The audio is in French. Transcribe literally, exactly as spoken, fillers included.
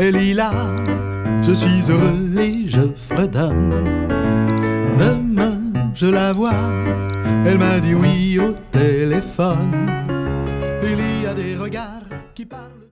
Elle est là, je suis heureux et je fredonne. Demain je la vois, elle m'a dit oui au téléphone. Il y a des regards qui parlent.